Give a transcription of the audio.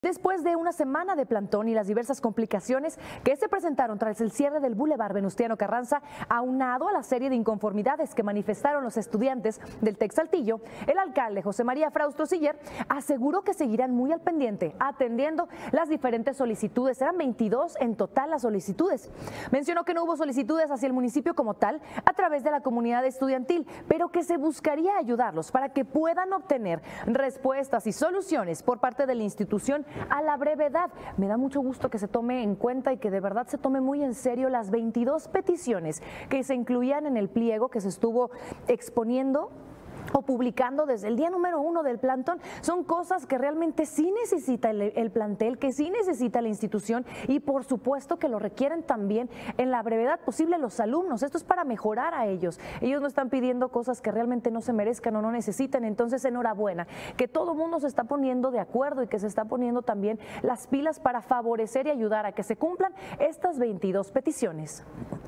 Después de una semana de plantón y las diversas complicaciones que se presentaron tras el cierre del Boulevard Venustiano Carranza, aunado a la serie de inconformidades que manifestaron los estudiantes del TEC Saltillo, el alcalde José María Frausto Siller aseguró que seguirán muy al pendiente, atendiendo las diferentes solicitudes. Eran 22 en total las solicitudes. Mencionó que no hubo solicitudes hacia el municipio como tal a través de la comunidad estudiantil, pero que se buscaría ayudarlos para que puedan obtener respuestas y soluciones por parte de la institución a la brevedad. Me da mucho gusto que se tome en cuenta y que de verdad se tome muy en serio las 22 peticiones que se incluían en el pliego que se estuvo exponiendo o publicando desde el día número 1 del plantón. Son cosas que realmente sí necesita el plantel, que sí necesita la institución y por supuesto que lo requieren también en la brevedad posible los alumnos. Esto es para mejorar a ellos. Ellos no están pidiendo cosas que realmente no se merezcan o no necesiten. Entonces, enhorabuena, que todo el mundo se está poniendo de acuerdo y que se está poniendo también las pilas para favorecer y ayudar a que se cumplan estas 22 peticiones.